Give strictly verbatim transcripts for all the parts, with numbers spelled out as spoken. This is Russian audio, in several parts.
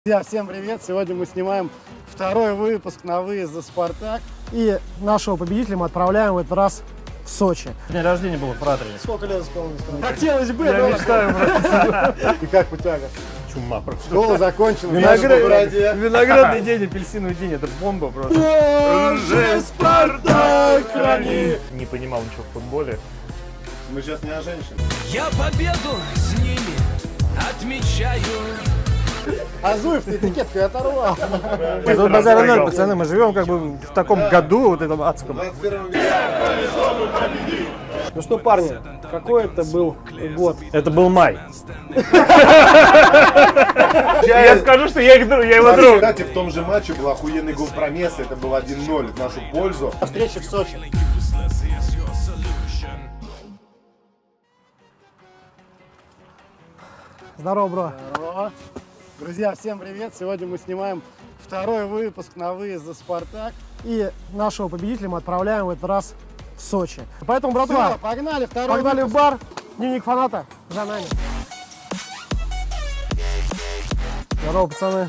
Друзья, всем привет! Сегодня мы снимаем второй выпуск на выезд за «Спартак». И нашего победителя мы отправляем в этот раз в Сочи. День рождения было в Фратре. Сколько лет исполнилось? Хотелось бы, Я но... мечтаю просто. И как путяга? Чума просто. Школа закончена. Виноградный день, апельсиновый день, это бомба просто. Боже, «Спартак» храни! Не понимал ничего в футболе. Мы сейчас не о женщинах. Я победу с ними отмечаю. Азуев этикеткой оторвал. Тут базара ноль, пацаны, мы живем как бы в таком году, вот этом адском. Ну что, парни, какой это был год? Это был май. Я скажу, что я его друг. Кстати, в том же матче был охуенный гол Промеса, это был один ноль в нашу пользу. Встреча в Сочи. Здорово, бро. Здорово. Друзья, всем привет! Сегодня мы снимаем второй выпуск на выезд за «Спартак». И нашего победителя мы отправляем в этот раз в Сочи. Поэтому, братва, Все, погнали, второй погнали выпуск. в бар. Дневник фаната за нами. Здорово, пацаны.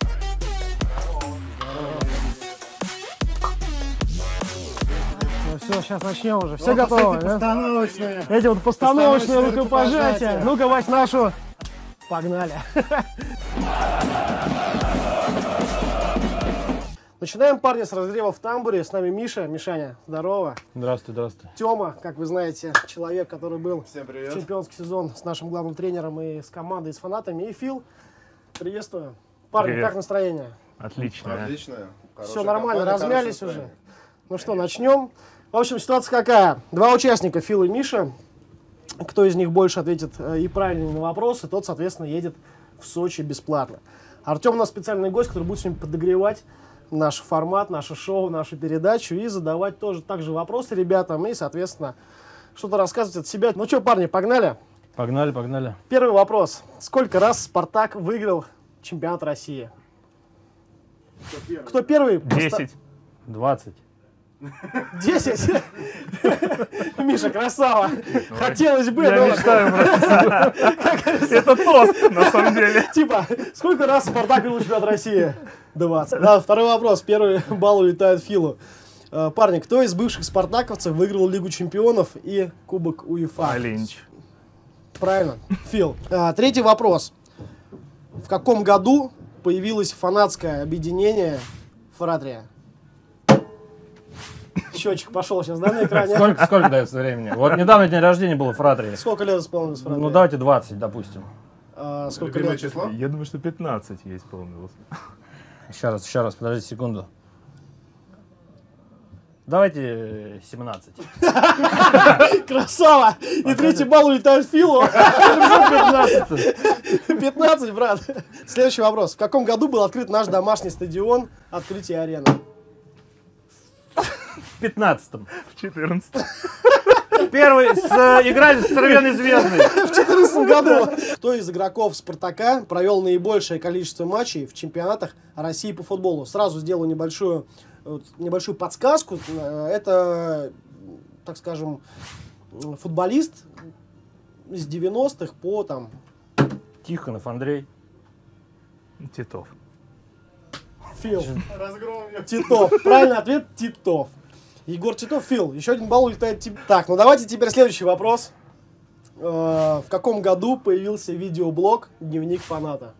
Ну все, сейчас начнем уже. Все Вот готовы, эти да? постановочные. Эти вот постановочные Постановочные рукопожатия. рукопожатия. Ну-ка, Вась, нашу. Погнали. Начинаем, парни, с разогрева в тамбуре. С нами Миша. Мишаня, здорово. Здравствуй, здравствуй. Тёма, как вы знаете, человек, который был Всем в привет. чемпионский сезон с нашим главным тренером и с командой, и с фанатами. И Фил, приветствую. Парни, Привет. как настроение? Отлично. Отлично. Все нормально, размялись уже? Ну что, начнем. В общем, ситуация какая? Два участника, Фил и Миша. Кто из них больше ответит э, и правильно на вопросы, тот, соответственно, едет в Сочи бесплатно. Артем у нас специальный гость, который будет сегодня подогревать наш формат, наше шоу, нашу передачу и задавать тоже также вопросы ребятам и, соответственно, что-то рассказывать от себя. Ну что, парни, погнали? Погнали, погнали. Первый вопрос. Сколько раз «Спартак» выиграл чемпионат России? Кто первый? Десять. Двадцать. Десять? Миша, красава. Хотелось бы, Я но... мечтаю просто. Это тост, на самом деле. Типа, сколько раз «Спартак» выиграл чемпионат России? двадцать. Да, второй вопрос. Первый балл улетает Филу. Э, Парни, кто из бывших спартаковцев выиграл Лигу чемпионов и Кубок УЕФА? Алинч. Правильно, Фил. А, третий вопрос. В каком году появилось фанатское объединение «Фратрия»? Счетчик пошел сейчас, да, на экране? Сколько, сколько дается времени? Вот недавно день рождения было в Фратре. Сколько лет исполнилось «Фратрия»? Ну давайте двадцать, допустим. А, сколько Любимое лет? число? Я думаю, что пятнадцать я исполнилось. Еще раз, еще раз, подождите секунду. Давайте семнадцать. Красава! И третий балл улетает Филу. пятнадцать, брат. Следующий вопрос. В каком году был открыт наш домашний стадион «Открытие арены»? В пятнадцатом. В четырнадцатом. Первый с, э, играли с Червеной Звездой. В четырнадцатом году. Кто из игроков «Спартака» провел наибольшее количество матчей в чемпионатах России по футболу? Сразу сделаю небольшую, вот, небольшую подсказку. Это, так скажем, футболист с девяностых по там... Тихонов Андрей. Титов. Фил. Титов. Правильный ответ – Титов. Егор Титов, Фил. Еще один балл улетает тебе. Так, ну давайте теперь следующий вопрос. Э, в каком году появился видеоблог «Дневник фаната»?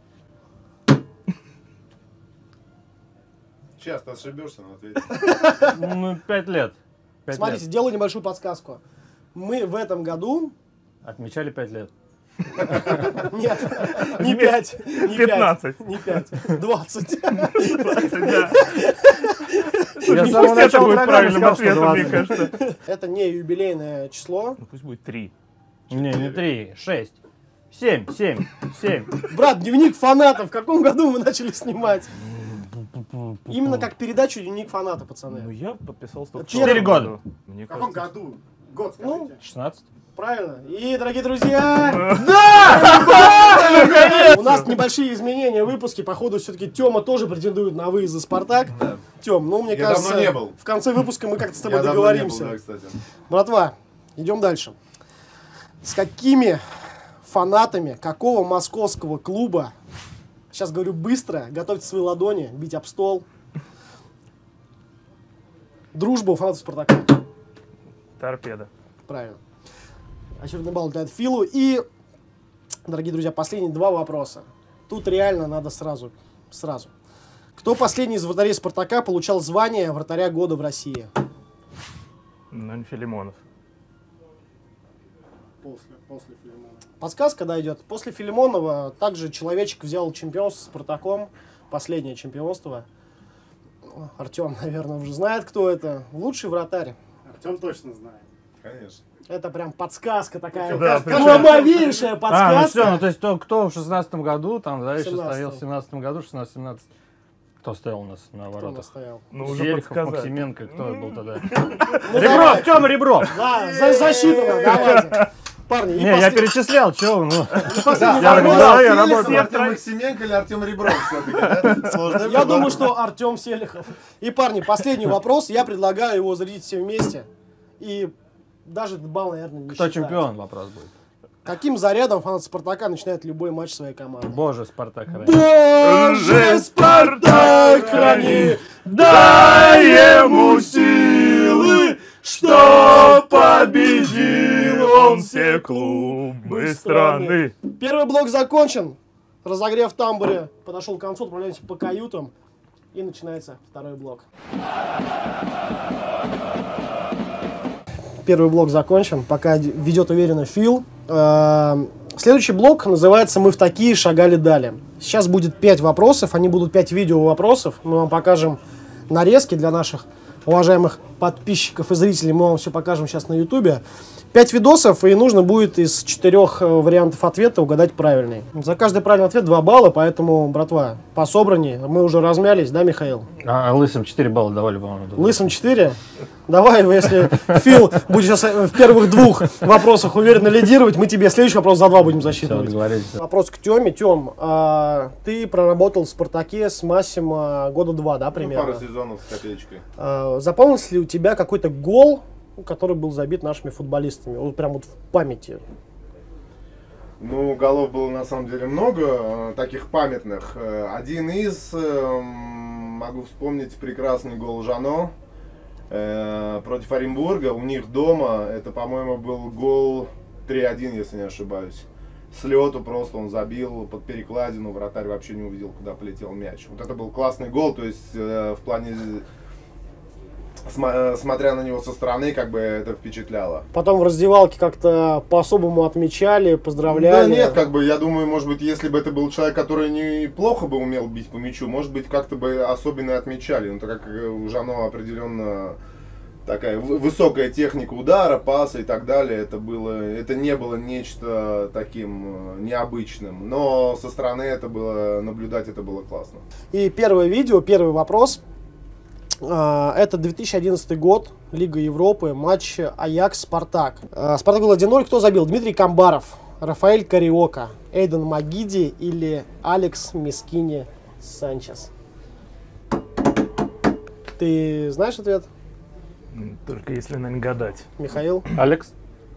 Сейчас ты ошибешься, но ответь. Ну, пять лет. Пять Смотрите, лет. делаю небольшую подсказку. Мы в этом году... Отмечали пять лет. Нет, не пять, не пятнадцать. пять, не пять, двадцать. Я с Пусть самого это начала будет программы правильным сказал, что ответом, мне двадцать. кажется. Это не юбилейное число. Ну, пусть будет три. Не, не три, шесть. Семь, семь, семь. Брат, «Дневник фаната» в каком году мы начали снимать? Именно как передачу «Дневник фаната», Ну, пацаны. я подписался только в Четыре прошлом года. году. Мне В каком кажется, году? Год Ну, скажите. шестнадцать. правильно. И, дорогие друзья, у нас небольшие изменения в выпуске. Походу, все-таки Тёма тоже претендует на выезд за «Спартак». Тём, ну, мне Я кажется, давно не был. в конце выпуска мы как-то с тобой Я давно не был, договоримся. да, кстати. Братва, идем дальше. С какими фанатами какого московского клуба Сейчас говорю быстро. Готовьте свои ладони, бить об стол. Дружба у фанатов Спартака. Торпеда. Правильно. Очередной балл для Филу. И, дорогие друзья, последние два вопроса. Тут реально надо сразу. Сразу. Кто последний из вратарей Спартака получал звание вратаря года в России? Ну, Филимонов. После, после Филимонова. Подсказка, да, идет. После Филимонова также человечек взял чемпионство с Спартаком. Последнее чемпионство. Артем, наверное, уже знает, кто это. Лучший вратарь. Артем точно знает. Конечно. Это прям подсказка такая. Да, Ломовейшая подсказка. А, ну все, ну то есть то, кто в шестнадцатом году, там, да, еще семнадцатом. стоял в семнадцатом году, шестнадцать семнадцать. Кто стоял у нас на Кто у нас воротах? стоял? Ну, уже Сериков, подсказали. Максименко, кто был тогда? Ну, Ребров, давай. Тёма Ребров! Да, за- засчитано, давайте. Парни, и Не, я послед- перечислял, чего, ну. последний Я вопрос. да, я Селихов, работаю. Артем Максименко или Артем Ребров все-таки, да? Сложный Я выбор. думаю, что Артем Селихов. И, парни, последний вопрос. Я предлагаю его зарядить все вместе. И даже балл, наверное, не Кто считать. чемпион, вопрос будет. Каким зарядом фанат Спартака начинает любой матч своей команды? Боже, Спартак храни. Боже, Спартак, храни! Дай ему силы, что победил он все клубы страны. Первый блок закончен. Разогрев в тамбуре подошел к концу, отправляемся по каютам. И начинается второй блок. Первый блок закончен, пока д- ведет уверенно Фил. Э, Следующий блок называется «Мы в такие шагали дали». Сейчас будет пять вопросов, они будут пять видео вопросов. Мы вам покажем нарезки для наших уважаемых подписчиков и зрителей. Мы вам все покажем сейчас на ютубе. Пять видосов, и нужно будет из четырех э, вариантов ответа угадать правильный. За каждый правильный ответ два балла, поэтому, братва, по собрании мы уже размялись, да, Михаил? А лысым четыре балла давали, по-моему. Лысым четыре? Давай, если Фил будет сейчас в первых двух вопросах уверенно лидировать, мы тебе следующий вопрос за два будем Все, засчитывать. договорились. Вопрос к Теме. Тем, а, ты проработал в «Спартаке» с Массимо года два, да, Ну, примерно? пару сезонов с копеечкой. А, запомнился ли у тебя какой-то гол, который был забит нашими футболистами? Вот прям вот в памяти. Ну, голов было на самом деле много, э, таких памятных. Э, Один из, э, могу вспомнить прекрасный гол Жано э, против Оренбурга. У них дома, это, по-моему, был гол три один, если не ошибаюсь. С лету просто он забил под перекладину, вратарь вообще не увидел, куда полетел мяч. Вот это был классный гол, то есть э, в плане, сма- смотря на него со стороны, как бы это впечатляло. Потом в раздевалке как-то по-особому отмечали, поздравляли. Да нет, как бы, я думаю, может быть, если бы это был человек, который неплохо бы умел бить по мячу, может быть, как-то бы особенно отмечали. Ну, так как у Жано определенно такая в- высокая техника удара, паса и так далее, это было, это не было нечто таким э, необычным. Но со стороны это было, наблюдать это было классно. И первое видео, первый вопрос. А, Это две тысячи одиннадцатый год, Лига Европы, матч Аякс-Спартак. А, Спартак был один ноль. Кто забил? Дмитрий Камбаров, Рафаэль Кариока, Эйден Магиди или Алекс Мискини Санчес? Ты знаешь ответ, М, Только если, наверное, гадать. Михаил? Алекс?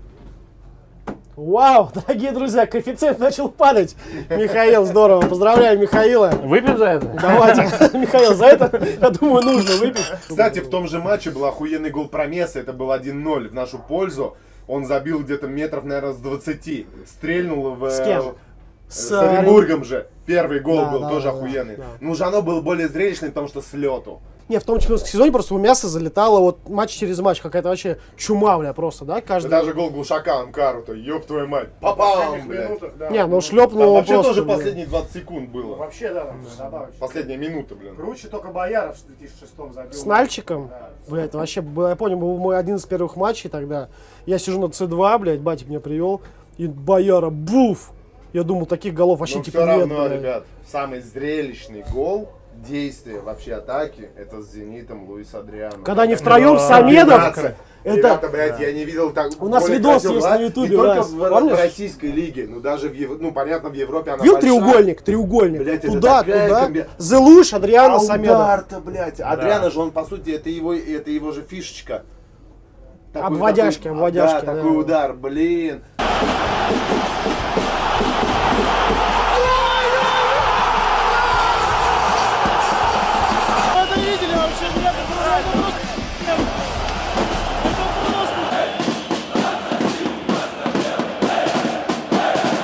Вау, дорогие друзья, коэффициент начал падать. Михаил, здорово. Поздравляю Михаила. Выпьем за это? Давайте, Михаил, за это, я думаю, нужно выпить. Кстати, в том же матче был охуенный гол Промеса, это был один ноль в нашу пользу. Он забил где-то метров, наверное, с двадцати. Стрельнул в... С кем? С Оренбургом же. Первый гол Да, был да, тоже да, охуенный. да. Ну, Жано был более зрелищный, потому что с лету. Не, в том чемпионском сезоне просто у мяса залетало вот матч через матч. Какая-то вообще чума, бля, просто, да? Каждый... Даже гол Глушака Амкару-то, ёб твою мать. Попал, блядь. Не, ну Там шлепнул вообще просто, тоже блин. последние двадцать секунд было. Вообще, да, там добавочно. Последняя минута, блин. Круче только Бояров в две тысячи шестом забил. С Нальчиком? Да. Блядь, это вообще, был- я помню, был мой один из первых матчей тогда. Я сижу на С два, блядь, батик меня привел. И Бояра, буф! Я думал, таких голов вообще Но типа все нет, равно, блядь. ребят, самый зрелищный гол, действие вообще атаки, это с Зенитом Луис Адриано. Когда они втроем с Да, Самедом, Ребята, это... Ребята, блядь, я не видел так. У нас более видос красивого есть гола. на Ютубе, Не только раз. в, Помнишь? в российской лиге, но даже в Ев- ну понятно, в Европе она Видел большая. треугольник? Треугольник. Блядь, это туда, такая туда. комби- Зелуш, Адриано, А Самедов. удар-то, блядь. Адриано же, он, по сути, это его, это его же фишечка. Такой- Обводяшки, такой- обводяшки, Да, да. такой удар, блин.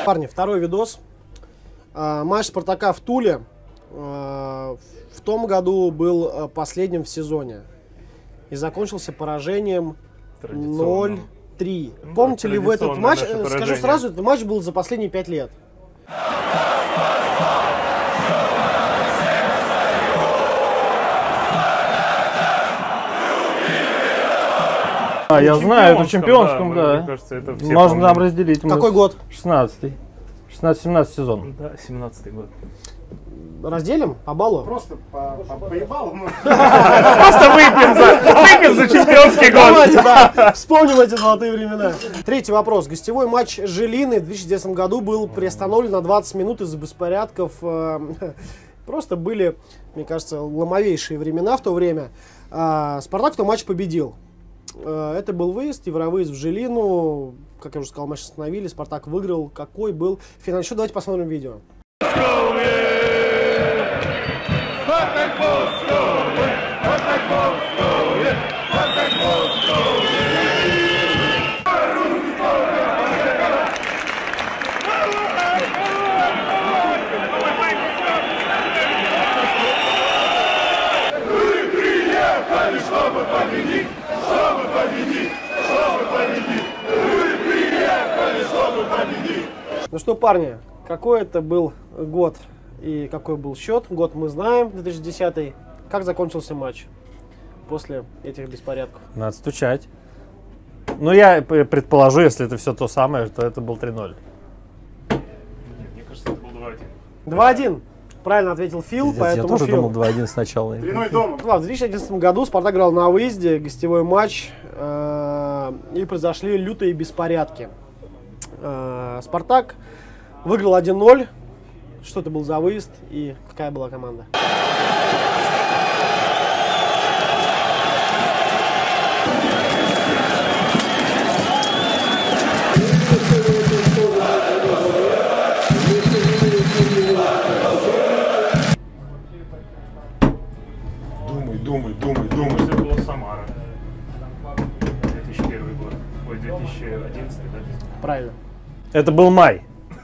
Парни, второй видос. А, матч Спартака в Туле а, в том году был а, последним в сезоне. И закончился поражением ноль три. Ну, помните ли вы этот матч? Скажу сразу, этот матч был за последние пять лет. А, я знаю, это в чемпионском, да. Мне кажется, это все можно помним. нам разделить. Какой год? шестнадцатый. шестнадцатый-семнадцатый сезон. Да, семнадцатый год. Разделим по баллу? Просто по, по, по ебалу. Просто выпьем за, выпьем за чемпионский год. Давайте, да, вспомним эти золотые времена. Третий вопрос. Гостевой матч Жилины в две тысячи десятом году был приостановлен на двадцать минут из-за беспорядков. Просто были, мне кажется, ломовейшие времена в то время. Спартак в том матче победил. Это был выезд, евровыезд в Жилину. Как я уже сказал, матч остановили, Спартак выиграл. Какой был финальный счет? Давайте посмотрим видео. Ну что, парни, какой это был год и какой был счет? Год мы знаем, две тысячи десятый. Как закончился матч после этих беспорядков? Надо стучать. Ну, я предположу, если это все то самое, то это был три ноль. Мне кажется, это был два один. два один. Правильно ответил Фил, Пиздец, поэтому я тоже Фил. думал два один сначала. три ноль дома. В две тысячи одиннадцатом году Спартак играл на выезде, гостевой матч, э, и произошли лютые беспорядки. Э, Спартак выиграл один ноль. Что это был за выезд и какая была команда? Думай, думай, думай, думай. Это была Самара. две тысячи первый год. Ой, две тысячи одиннадцатый, да? Правильно. Это был май.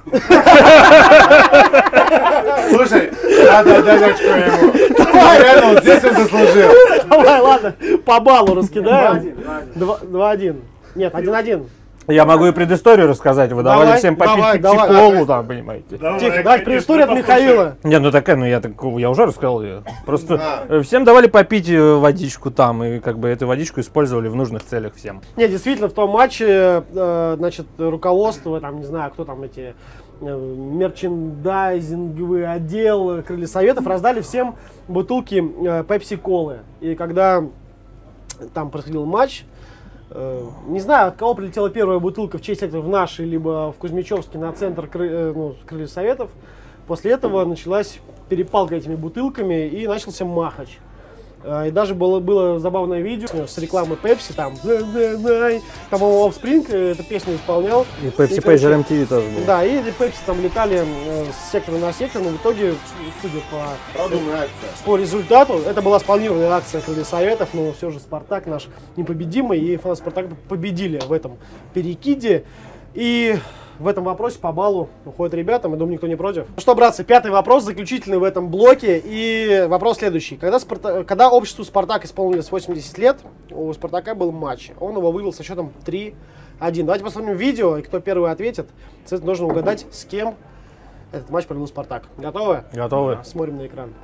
Слушай, надо дать очко ему. Реально, вот здесь он заслужил. Давай, ладно, по баллу раскидаем. два один. Нет, один один. Я могу и предысторию рассказать. Вы Давай, давали всем попить давай, давай. пепси-колу там, понимаете. Тихо, давайте предысторию от Михаила. Не, ну такая, ну я так, я уже рассказал ее. Просто Да. э, всем давали попить э, водичку там, и как бы эту водичку использовали в нужных целях всем. Не, действительно, в том матче, э, значит, руководство, там, не знаю, кто там эти, э, мерчендайзинговый отдел, крылья советов, раздали всем бутылки э, пепси-колы. И когда там происходил матч, э, не знаю, от кого прилетела первая бутылка в честь этого, в наш, либо в Кузьмичевске на центр кры, э, ну, крылья советов. После этого началась перепалка этими бутылками и начался махач. И даже было, было забавное видео с рекламой Pepsi, там, там его Offspring эту песню исполнял. И Pepsi И, короче, Pager эм ти ви тоже был. Да, и Pepsi там летали э, с сектора на сектор, но в итоге, судя по, Продуманная акция. по результату, это была спланированная акция Крылья Советов, но все же Спартак наш непобедимый, и фанаты Спартака победили в этом перекиде. И в этом вопросе по баллу уходят ребята, мы думаю, никто не против. Ну что, братцы, пятый вопрос, заключительный в этом блоке. И вопрос следующий. Когда, Спарта... Когда обществу Спартак исполнилось восемьдесят лет, у Спартака был матч. Он его вывел со счетом три один. Давайте посмотрим видео, и кто первый ответит, соответственно, нужно угадать, с кем этот матч провел Спартак. Готовы? Готовы? Смотрим на экран.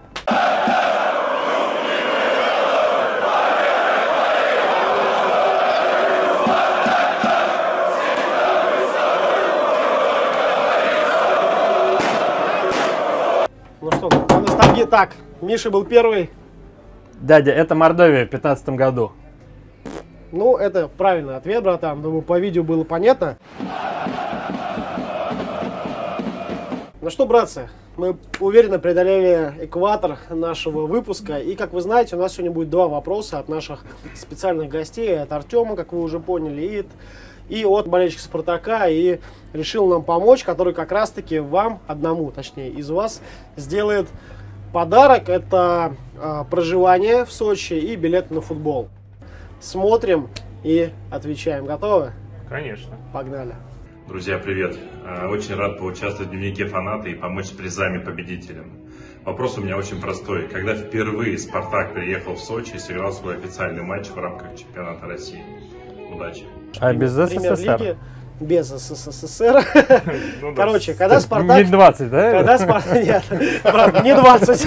Ну что, по ностальгии. Так, Миша был первый. Дядя, это Мордовия в пятнадцатом году. Ну, это правильный ответ, братан. Думаю, по видео было понятно. Ну что, братцы, мы уверенно преодолели экватор нашего выпуска. И, как вы знаете, у нас сегодня будет два вопроса от наших специальных гостей. От Артема, как вы уже поняли, и, и от болельщика Спартака. И решил нам помочь, который как раз-таки вам, одному, точнее, из вас, сделает подарок. Это э, проживание в Сочи и билет на футбол. Смотрим и отвечаем. Готовы? Конечно. Погнали. Друзья, привет! Э, Очень рад поучаствовать в дневнике фаната и помочь с призами победителям. Вопрос у меня очень простой. Когда впервые «Спартак» приехал в Сочи и сыграл свой официальный матч в рамках чемпионата России? Удачи. А без Премьер-лиги СССР? без СССР. Ну да. Короче, когда Спартак... Миль двадцать, да? Когда Спартак... Нет, правда, не двадцать.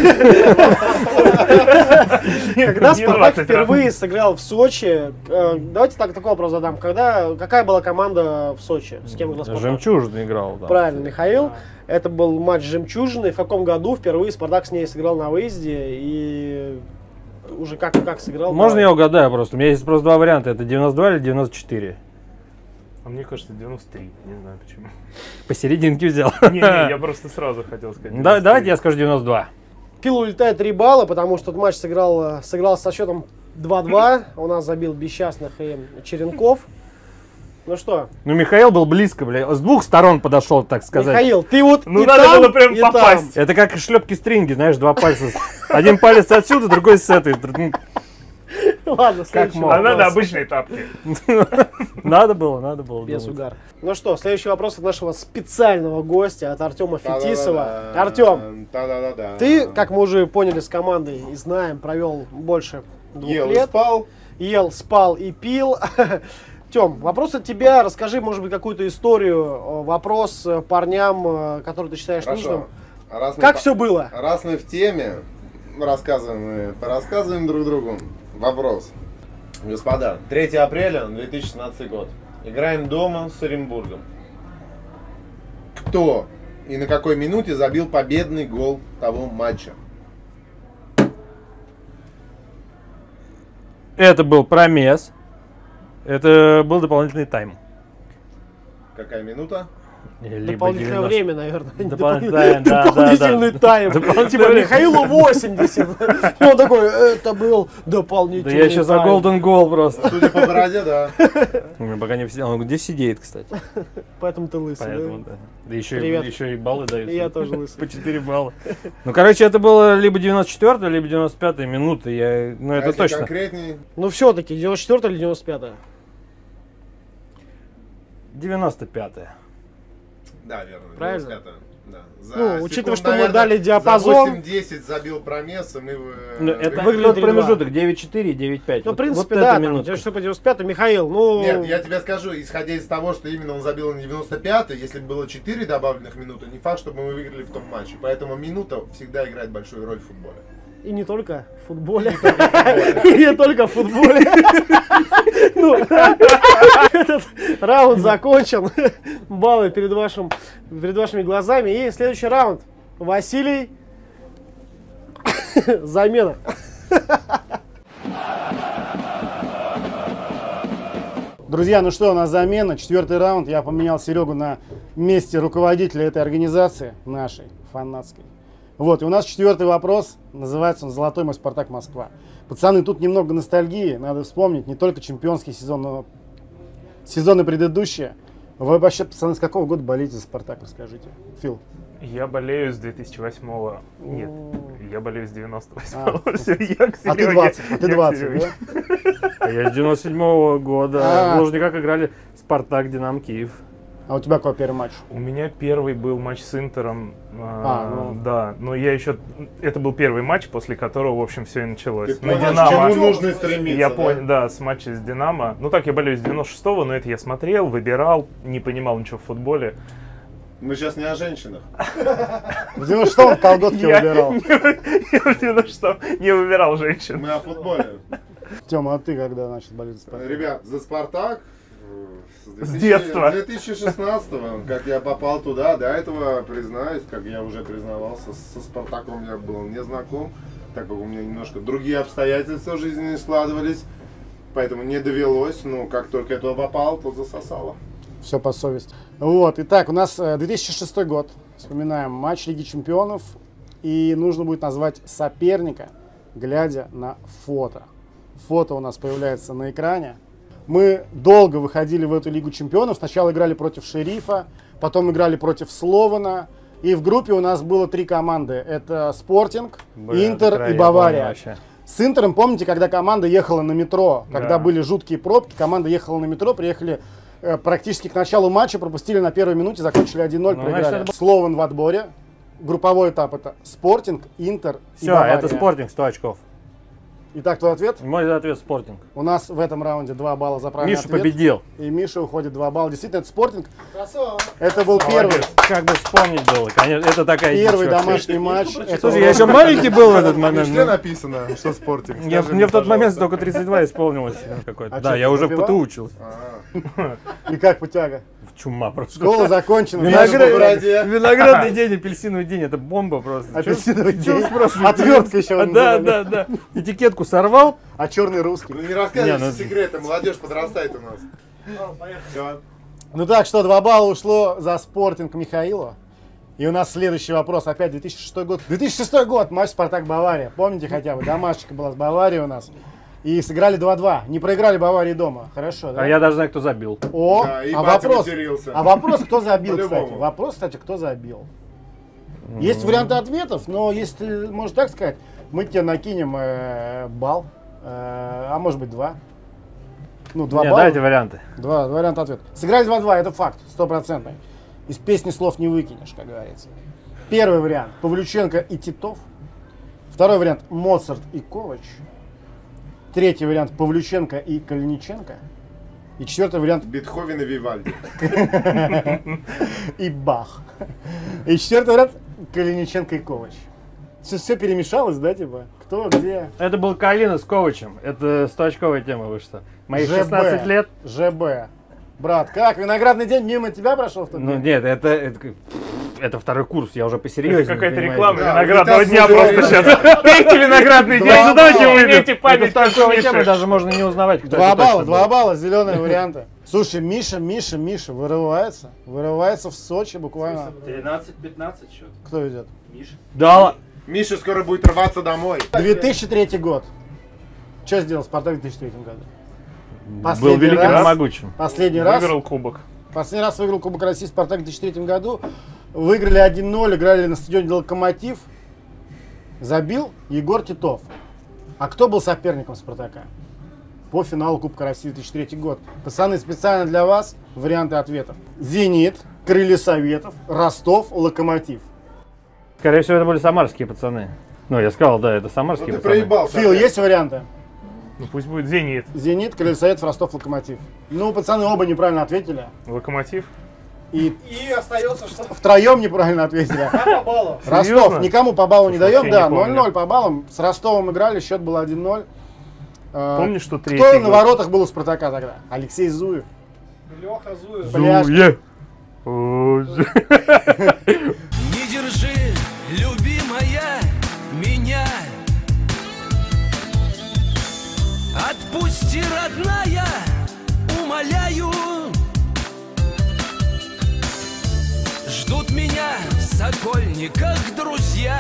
Когда Не Спартак двадцать, впервые сыграл в Сочи, э, давайте так такой вопрос задам. Когда, какая была команда в Сочи? С кем играл Спартак? Жемчужный играл. Да. Правильно, Михаил. Это был матч «Жемчужины». В каком году впервые Спартак с ней сыграл на выезде и уже как, как сыграл? Можно я угадаю просто? У меня есть просто два варианта. Это девяносто два или девяносто четыре? А мне кажется, девяносто три. Не знаю почему. Посерединке взял. Не-не, я просто сразу хотел сказать. Да, девяносто три. давайте я скажу девяносто два. Фил улетает три балла, потому что этот матч сыграл, сыграл со счетом два-два. У нас забил Бесчастных и Черенков. Ну что, Ну, Михаил был близко, бля. С двух сторон подошел, так сказать. Михаил, ты вот Ну, и надо там, было прям и попасть. там. Это как шлепки-стринги, знаешь, два пальца. Один палец отсюда, другой с этой. Ну, Ладно, следующий мог. А надо вопрос. обычные тапки. Надо было, надо было. Без думать. угара. Ну что, следующий вопрос от нашего специального гостя, от Артема Фетисова. Та-да-да-да. Артем, Та-да-да-да. ты, как мы уже поняли с командой и знаем, провел больше двух Ел и лет. спал. Ел, спал и пил. Тем, вопрос от тебя. Расскажи, может быть, какую-то историю, э, вопрос э, парням, э, который ты считаешь нужным. Хорошо. Раз мы Как по- все было? Раз мы в теме, рассказываем, мы рассказываем друг другу. Вопрос. Господа, третьего апреля две тысячи шестнадцатый год. Играем дома с Оренбургом. Кто и на какой минуте забил победный гол того матча? Это был промес. Это был дополнительный тайм. Какая минута? Либо Дополнительное девяносто. время, наверное. Дополнительное, да, да, Дополнительный да. тайм. Дополнительное Типа время. Михаилу восемьдесят. И он такой, это был Да дополнительный я еще за тайм. Golden Goal просто. Судя по бороде, да. У меня пока не все. Он где сидит, кстати. Поэтому ты лысый. Поэтому, да? да. Да еще, и, Привет. еще и баллы дают. И я тоже лысый. По четыре балла. Ну, короче, это было либо девяносто четвёртая, либо девяносто пятая минута. Я, ну, А это если точно. конкретней, Ну все-таки, девяносто четвёртая или девяносто пятая? девяносто пятая. да, верно. Правильно? девяносто пятая, да. За Ну, секунд, учитывая, что мы наверное, дали диапазон. За восемь-десять забил промес, и мы... э, Ну, это выиграли. выглядит тот промежуток девять четыре и девять пять. Ну, в Вот- принципе, вот да, эта там, минутка. девяносто четвёртая, девяносто пятая. Михаил, ну... Нет, я тебе скажу, исходя из того, что именно он забил на девяносто пятой, если бы было четыре добавленных минуты, не факт, чтобы мы выиграли в том матче. Поэтому минута всегда играет большую роль в футболе. И не только в футболе. И не только в футболе. Ну, этот раунд закончен. Баллы перед вашим, перед вашими глазами. И следующий раунд. Василий. Замена. Друзья, ну что, у нас замена. Четвертый раунд. Я поменял Серегу на месте руководителя этой организации, нашей, фанатской. Вот, и у нас четвертый вопрос. Называется он «Золотой мой Спартак Москва». Пацаны, тут немного ностальгии. Надо вспомнить не только чемпионский сезон, но сезоны предыдущие. Вы вообще, пацаны, с какого года болеете за Спартак? Расскажите. Фил. Я болею с две тысячи восьмого. Нет, я болею с девяносто А. восьмого. Всё, я к А ты Серёге. двадцать, а ты Я к двадцать, Серёге. да? А я с девяносто седьмого года. А. В Лужниках играли Спартак, Динамо, Киев. А у тебя какой первый матч? У меня первый был матч с Интером. А, а, ну. Да, но я еще... Это был первый матч, после которого, в общем, все и началось. Ты На понял, к Динамо. чему нужно стремиться, Я да? понял, да, с матча с Динамо. Ну так, я болею с девяносто шестого, но это я смотрел, выбирал, не понимал ничего в футболе. Мы сейчас не о женщинах. В девяносто шестом колготки Я выбирал. не- я в девяносто шестом не выбирал женщин. Мы о футболе. Тёма, а ты когда начал болеть за Спартак? Ребят, за Спартак э, С детства. С две тысячи шестнадцатого, как я попал туда, до этого, признаюсь, как я уже признавался, со Спартаком я был не знаком, так как у меня немножко другие обстоятельства жизненные складывались, поэтому не довелось, но как только я туда попал, то засосало. Все по совести. Вот, итак, у нас э, две тысячи шестой год. Вспоминаем матч Лиги Чемпионов. И нужно будет назвать соперника, глядя на фото. Фото у нас появляется на экране. Мы долго выходили в эту Лигу Чемпионов. Сначала играли против Шерифа, потом играли против Слована. И в группе у нас было три команды. Это Спортинг, Бля, Интер край, и я Бавария. помню вообще. С Интером, помните, когда команда ехала на метро, когда Да. были жуткие пробки, команда ехала на метро, приехали э, практически к началу матча пропустили на первой минуте, закончили один ноль, Ну, проиграли. значит, это был- Слован в отборе. Групповой этап это Спортинг, Интер и Все, Бавария. это Спортинг, сто очков. Итак, твой ответ? Мой ответ Спортинг. У нас в этом раунде два балла за правильный Миша ответ. победил. И Миша уходит два балла. Действительно, это Спортинг. Красава. Это был первый, Как бы вспомнить было, конечно, это такая дичь первый вообще. домашний матч. Слушай, этого я еще раунда. маленький был в этот В момент. Мишле написано, что спортинг. Я, Скажи мне в тот момент пожалуйста. только тридцать два исполнилось. какой-то. А да, что, я ты уже в выпивал? ПТУ учился. И как путяга? Чума просто. Школа закончена. Виноград- Бороде. Виноградный день, апельсиновый день, это бомба просто. Апельсиновый Чё- чё день. спрашиваете? Отвертка еще А, он Да, называли. да, да. Этикетку сорвал. А черный русский. Ну не рассказывай Не, ну- все секреты, молодежь подрастает у нас. Всё. Ну так что, два балла ушло за Спортинг Михаилу. И у нас следующий вопрос. Опять две тысячи шестой год. две тысячи шестой год, матч Спартак-Бавария. Помните хотя бы? Домашечка была с Баварией у нас. И сыграли два-два. Не проиграли Баварии дома. Хорошо, да? А я даже знаю, кто забил. О, Да, и а батя вопрос, матерился. а вопрос, кто забил, кстати. По-любому. Вопрос, кстати, кто забил. Есть варианты ответов, но если ты можешь так сказать, мы тебе накинем э, балл, э, а может быть два. Ну, два Не, балла. дайте варианты. Два варианта ответа. Сыграли два-два, это факт, стопроцентный. Из песни слов не выкинешь, как говорится. Первый вариант – Павлюченко и Титов. Второй вариант – Моцарт и Ковач. Третий вариант – Павлюченко и Калиниченко. И четвертый вариант Бетховен и Вивальди. и Бах. И четвертый вариант – Калиниченко и Ковач. Все, все перемешалось, да, типа? Кто, где? Это был Калина с Ковачем. Это стоочковая тема вышла. Моих ЖБ. шестнадцать лет. ЖБ. Брат, как? Виноградный день мимо тебя прошел в тот Ну день? нет, это, это, это второй курс, я уже посерьезнее. Какая-то понимаете. реклама Да, виноградного унитаз дня выиграл. просто сейчас. Пейте виноградный день, ну давайте выйдете Это память стоочковая тема, Миши. даже можно не узнавать, кто Два это балла, точно два был. балла, зеленые варианты. Слушай, Миша, Миша, Миша вырывается. Вырывается в Сочи буквально. тринадцать пятнадцать счет. Кто ведет? Миша. Да, Миша скоро будет рваться домой. две тысячи третий год. Что сделал Спартак в две тысячи третьем году? был Последний великим раз, и могучим. последний раз, Выиграл кубок. последний раз выиграл Кубок России Спартак в две тысячи третьем году. Выиграли один ноль, играли на стадионе Локомотив. Забил Егор Титов. А кто был соперником Спартака? По финалу Кубка России две тысячи третий год. Пацаны, специально для вас варианты ответов. Зенит, Крылья Советов, Ростов, Локомотив. Скорее всего, это были самарские пацаны. Ну, я сказал, да, это Ну самарские ты пацаны. проебался. Фил, есть варианты? Ну пусть будет Зенит. Зенит, Крылья Советов, Ростов, Локомотив. Ну, пацаны оба неправильно ответили. Локомотив. И И остается, что втроем неправильно ответили. по баллу. Ростов, Серьезно? никому по баллу не Слушай, даем, вообще да, не помню. ноль ноль по баллам. С Ростовом играли, счет был один ноль. Э, Помнишь, что третий Кто на год? воротах был у Спартака тогда? Алексей Зуев. Леха Зуев. Бляшка. Зуе. Не держи, любимая, меня. Отпусти, родная, умоляю. Ждут меня в Сокольниках друзья.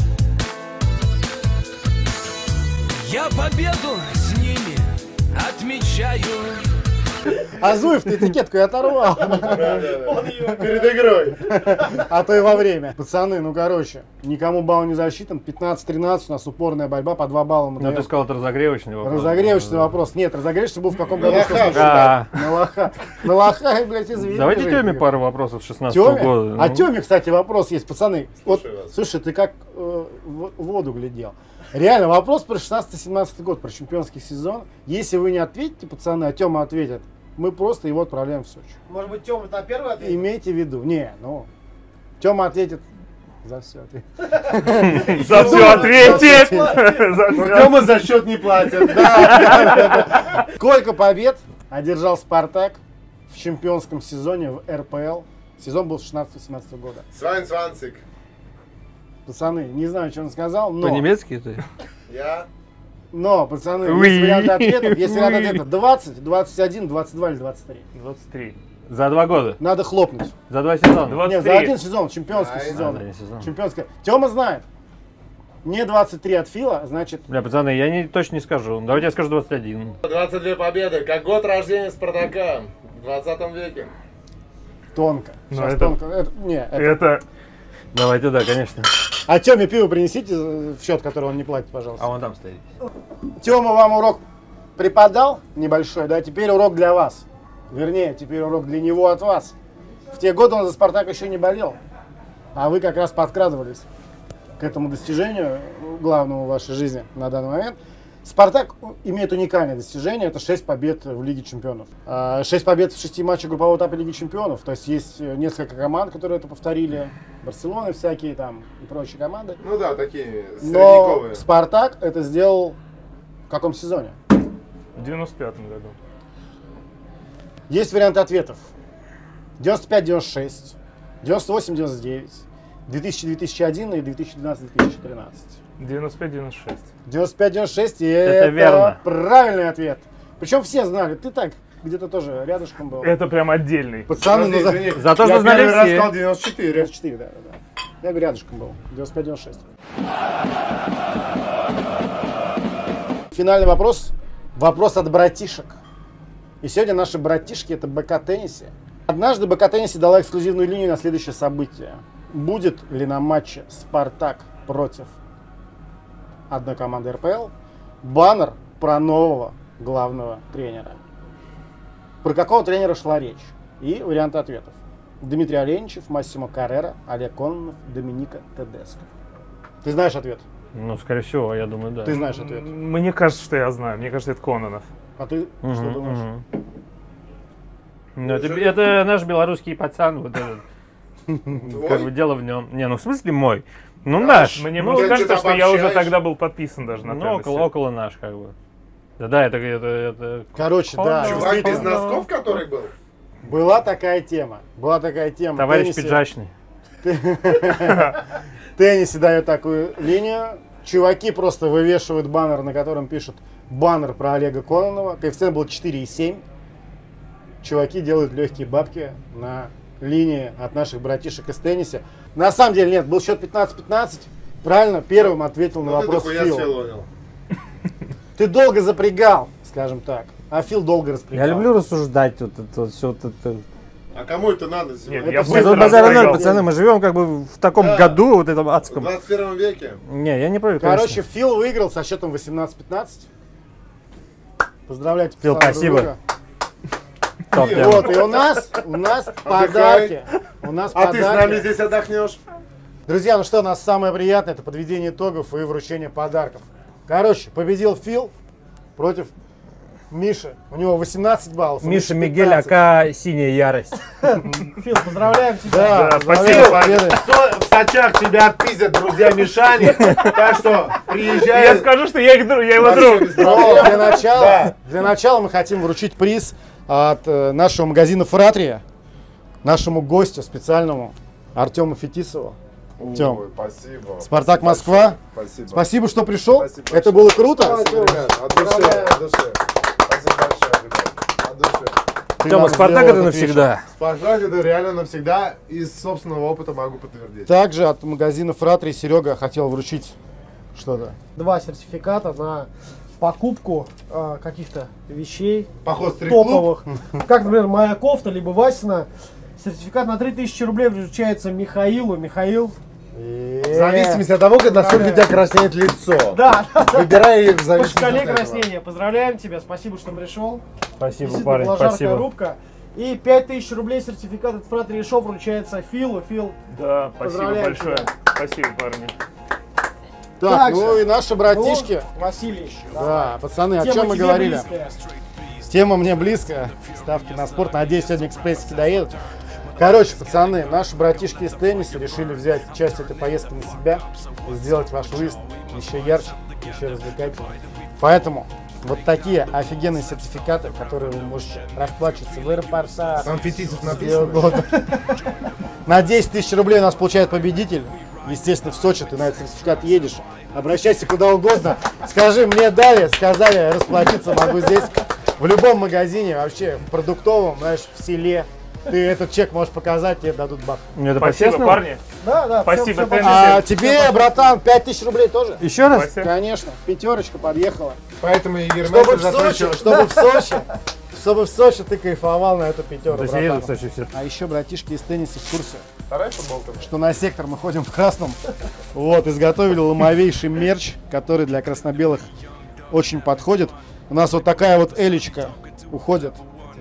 Я победу с ними отмечаю. А Зуев ты этикетку и оторвал. Перед игрой. А то и во время. Пацаны, ну короче, никому балл не засчитан. пятнадцать тринадцать у нас упорная борьба, по два балла мы Ну, ты даем. сказал, это разогревочный вопрос. Разогревочный вопрос. Нет, разогревочный был в каком году? лоха, Что А, На лоха. На лоха, блядь, извини. давайте Женька. Теме пару вопросов шестнадцатого Тёме? года. А Ну, Тёме, кстати, вопрос есть, пацаны. Вот, Слушаю вас. слушай, ты как э, в в воду глядел. Реально, вопрос про шестнадцатый-семнадцатый год, про чемпионский сезон. Если вы не ответите, пацаны, а Тёма ответит, мы просто его отправляем в Сочи. Может быть, Тёма на первый ответ? Имейте в виду. Не, ну, Тёма ответит за все. За все ответит. Ну Тёма за счет не платит. Сколько побед одержал Спартак в чемпионском сезоне в эр пэ эл? Сезон был с шестнадцатого-семнадцатого года. двадцать Пацаны, не знаю, что он сказал, но... По-немецки ты? Я. Но, пацаны, Уи. есть варианты ответов. Есть варианты Уи. ответов двадцать, двадцать один, двадцать два или двадцать три. двадцать три. За два года. Надо хлопнуть. За два сезона. двадцать Нет, за три. один сезон, чемпионский А, сезон. за один сезон. Чемпионский. Тёма знает. Не двадцать три от Фила, значит... Бля, пацаны, я не, точно не скажу. Давайте я скажу двадцать один. двадцать две победы. Как год рождения Спартака в двадцатом веке. Тонко. Ну, Сейчас это- тонко. Это- не, это- Это Давайте, да, конечно. А Тёме пиво принесите э, в счет, который он не платит, пожалуйста. А он там стоит. Тёма вам урок преподал небольшой, да? Теперь урок для вас. Вернее, теперь урок для него от вас. В те годы он за «Спартак» еще не болел. А вы как раз подкрадывались к этому достижению, главному в вашей жизни на данный момент. «Спартак» имеет уникальное достижение, это шесть побед в Лиге Чемпионов. шесть побед в шести матчах группового этапа Лиги Чемпионов. То есть есть несколько команд, которые это повторили. Барселона всякие там и прочие команды. Ну да, такие Но средневековые. «Спартак» это сделал в каком сезоне? В девяносто пятом году. Есть варианты ответов. девяносто пять девяносто шесть, девяносто восемь девяносто девять, две тысячи две тысячи один и две тысячи двенадцать две тысячи тринадцать. девяносто пять девяносто шесть. девяносто пять девяносто шесть, и Это это, верно. правильный ответ. Причем все знали. Ты так где-то тоже рядышком был. Это прям отдельный. Пацаны, Подожди, ну, за- извини. За то, что Я знали первый раз все. сказал девяносто четыре. девяносто четыре, да, да, да. Я говорю, рядышком был. девяносто пять девяносто шесть. Финальный вопрос. Вопрос от братишек. И сегодня наши братишки — это бэ ка Тенниси. Однажды бэ ка Тенниси дала эксклюзивную линию на следующее событие. Будет ли на матче «Спартак» против одной команды эр пэ эл баннер про нового главного тренера? Про какого тренера шла речь? И варианты ответов. Дмитрий Оленичев, Массимо Каррера, Олег Кононов, Доминика Тедеско. Ты знаешь ответ? Ну, скорее всего, я думаю, да. Ты знаешь ответ. Мне кажется, что я знаю. Мне кажется, это Кононов. А ты Мгм, что думаешь? мгм. Ну, это, это наш белорусский пацан, вот этот. Как бы дело в нем. Не, ну в смысле мой. Ну наш. Мне ну, просто ты кажется, что-то что я уже обобщаешь? тогда был подписан даже на ну, Теннисе. около, около наш, как бы. Да, да, это, это, это... Короче, да. Чувак без действительно, носков, который был? была такая тема. Была такая тема. Товарищ Теннисе- пиджачный. Теннисе дает такую линию. Чуваки просто вывешивают баннер, на котором пишут баннер про Олега Кононова. Коэффициент был четыре и семь. Чуваки делают легкие бабки на линии от наших братишек из теннисе. На самом деле нет, был счет пятнадцать пятнадцать. Правильно, первым ответил на Ну ты вопрос дохуя Фил. сфилонил. Ты долго запрягал, скажем так. А Фил долго распрягал. Я люблю рассуждать вот это вот все вот это. А кому это надо Нет, сегодня? я Это Нет, быстро ну, базара ноль, распрягал. пацаны, мы живем как бы в таком Да. году вот этом В адском. двадцать первом веке. Не, я не против. Короче, Фил выиграл со счетом восемнадцать пятнадцать. Поздравляйте, Фил, пацаны, спасибо. друг друга. Топ И тема. вот, и у нас, у нас подарки. У нас А ты с нами подарки. здесь отдохнешь? Друзья, ну что, у нас самое приятное — это подведение итогов и вручение подарков. Короче, победил Фил против Миши. У него восемнадцать баллов. у Миша Миши Мигель, пятнадцать. ака Синяя Ярость. Фил, поздравляем тебя. Да, Да, поздравляю спасибо. с победой. В Сочах тебя отпиздят друзья Мишани. Так что приезжай. Я скажу, что я, их друг, я его Вообще друг. без Но проблем. для начала, для начала мы хотим вручить приз от э, нашего магазина «Фратрия», нашему гостю специальному Артему Фетисову. Тём. Ой, спасибо. «Спартак Спасибо Москва». большое. Спасибо. Спасибо, что пришел. Спасибо Это большое. было круто. Спасибо, ребят. От души, от души. Спасибо большое, ребят. От души. Ты Тема, нам Спартак сделал это этот вечер. навсегда. Спартак это реально навсегда. Из собственного опыта могу подтвердить. Также от магазина «Фратрия» Серега хотел вручить что-то. Два сертификата на покупку э, каких-то вещей Поход в стрип-клуб. топовых. Как, например, моя кофта, либо Васина. Сертификат на три тысячи рублей вручается Михаилу. Михаил. В зависимости от того, насколько у тебя краснеет лицо. Да, Выбирай в по зависимости шкале от этого. краснения. Поздравляем тебя, спасибо, что пришел. Спасибо, Действительно, парень, была жаркая спасибо. рубка. И пять тысяч рублей сертификат от Фратрия Шоп вручается Филу. Фил, Да, спасибо Поздравляем большое. тебя. Спасибо, парни. Так, Также. ну и наши братишки. ну, Василий. Да, пацаны, о Тема чем мы тебе говорили? близкая. Тема мне близкая. Ставки на спорт. Надеюсь, сегодня экспрессики доедут. Короче, пацаны, наши братишки из тенниса решили взять часть этой поездки на себя и сделать ваш выезд еще ярче, еще развлекательнее. Поэтому вот такие офигенные сертификаты, которые вы можете расплачиваться в аэропортах. Там Фетисов где написано. угодно. На десять тысяч рублей у нас получает победитель. Естественно, в Сочи ты на этот сертификат едешь. Обращайся куда угодно. Скажи, мне дали, сказали, расплатиться могу здесь. В любом магазине, вообще, в продуктовом, знаешь, в селе. Ты этот чек можешь показать, тебе дадут бабки. Это Спасибо, по-честному? парни. Да, да, Спасибо, всё- всё Теннис. понятно. А тебе, братан, пять тысяч рублей тоже? Еще раз? Спасибо. Конечно, пятерочка подъехала. Поэтому и Чтобы Ермесов в Сочи, закончил. чтобы в Сочи, чтобы в Сочи ты кайфовал на эту пятерку, То есть я еду в братан. Сочи все. А еще, братишки из тенниса в курсе, Вторая футболка. что на сектор мы ходим в красном. Вот, изготовили ломовейший мерч, который для красно-белых очень подходит. У нас вот такая вот элечка уходит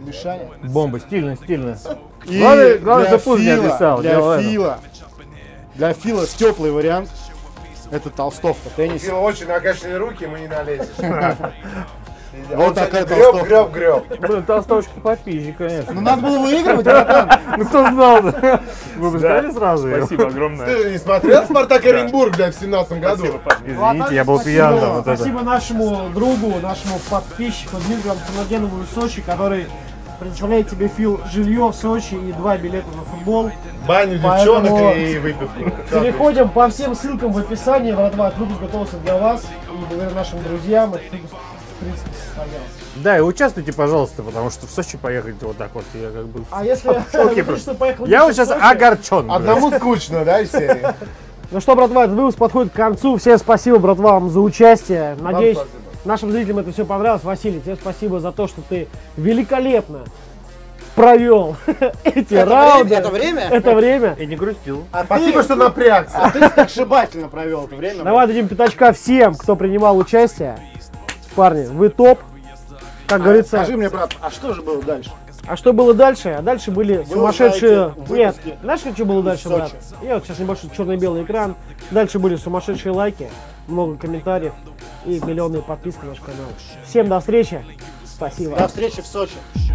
Мишаня. Бомба, стильно, стильно. И Главное, главное, для что пусть не Фила, описал. Для дело это. Фила, для Фила теплый вариант. Это толстовка, теннис. Фил очень накачанные руки, ему не налезешь. Вот такая греб, толстовка. греб, греб. Блин, толстовочка попизжи, конечно. Ну надо было выигрывать, братан. Ну кто знал-то? Вы бы сказали сразу её? Спасибо огромное. Ты же не смотрел «Спартак Оренбург», блядь, в семнадцатом году? Спасибо, парни. Извините, я был Спасибо, пьян. там, вот это. Спасибо нашему другу, нашему подписчику Дмитрию Антоногенову из Сочи, который предоставляет тебе, Фил, жилье в Сочи и два билета на футбол. Баню Поэтому девчонок и выпивку. Переходим по всем ссылкам в описании. Братва, этот выпуск готовился для вас. И благодаря нашим друзьям этот выпуск, в принципе, состоялся. Да, и участвуйте, пожалуйста, потому что в Сочи поехать вот так вот. Я как бы... А если шоке вы что, поехал Я Миша вот в сейчас Сочи? огорчен. блядь. Одному скучно, да, из серии? Ну что, братва, этот выпуск подходит к концу. Всем спасибо, братва, вам за участие. Надеюсь, спасибо. нашим зрителям это все понравилось. Василий, тебе спасибо за то, что ты великолепно провел эти раунды. Это время? Это время. И не грустил. Спасибо, что напрягся. А ты сногсшибательно провел это время. Давай дадим пятачка всем, кто принимал участие. Парни, вы топ. Как говорится. Скажи мне, брат, а что же было дальше? А что было дальше? А дальше были сумасшедшие... узнаете в Нет, выпуске знаешь, что было дальше, из брат? Сочи. Я вот сейчас небольшой черно-белый экран. Дальше были сумасшедшие лайки, много комментариев и миллионные подписки на наш канал. Всем до встречи. Спасибо. До встречи в Сочи.